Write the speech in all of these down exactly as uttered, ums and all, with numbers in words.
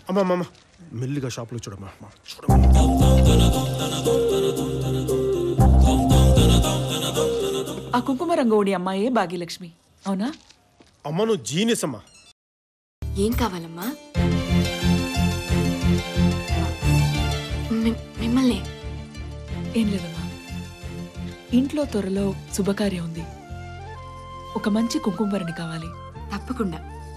అమ్మా అమ్మా మెల్లిగా షాప్లో చూడమ్మా ఆ కుంకుమ రంగోడి అమ్మాయే భాగ్యలక్ష్మి అవునా? అమ్మ నువ్వు జీనియస్ అమ్మా. ఏం కావాలమ్మా? మిమ్మల్ని ఏం లేదమ్మా, ఇంట్లో త్వరలో శుభకార్యం ఉంది, ఒక మంచి కుంకుమరణి కావాలి. తప్పకుండా.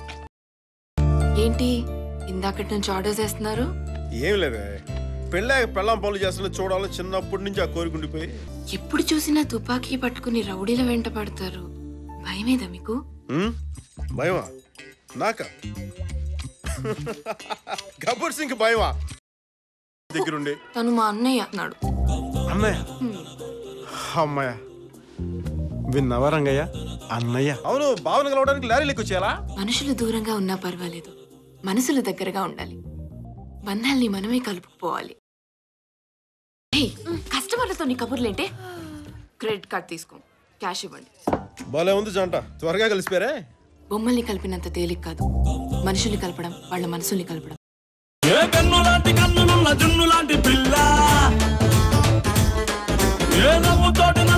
ఏంటి ఇందాకటి నుంచి ఆర్డర్స్ వేస్తున్నారు? ఏం లేదే, పెళ్ళాక పెళ్ళాం పనులు చేస్తున్నా చూడాలని చిన్నప్పటి నుంచి ఆ కోరికుండిపోయి. ఎప్పుడు చూసినా తుపాకీ పట్టుకుని రౌడీల వెంట పడతారు, భయమేదా మీకు? భయమా నాకా? గబ్బర్ సింగ్ భయమా దగ్గరుండి? తను మా అన్నయ్య అన్నాడు. అన్నయ్య? అమ్మయ్య విన్నావా రంగయ్య? అన్నయ్య. అవును, భావన కలవడానికి లారీ లెక్క వచ్చేయాలా? మనుషులు దూరంగా ఉన్నా పర్వాలేదు, మనసులు దగ్గరగా ఉండాలి, బంధాల్ని మనమే కలుపుకుపోవాలి. కస్టమర్లతో నీ కబుర్లేంటే? క్రెడిట్ కార్డ్ తీసుకో, క్యాష్ ఇవ్వండి. బాలే ఉంది జంట, త్వరగా కలిసిపోయారే. బొమ్మల్ని కలిపినంత తేలిక కాదు మనుషుల్ని కలపడం, వాళ్ళ మనసుల్ని కలపడం. ఏ కన్ను లాంటి కన్నులున్న జున్ను లాంటి పిల్ల, ఏ నవ్వుతోటి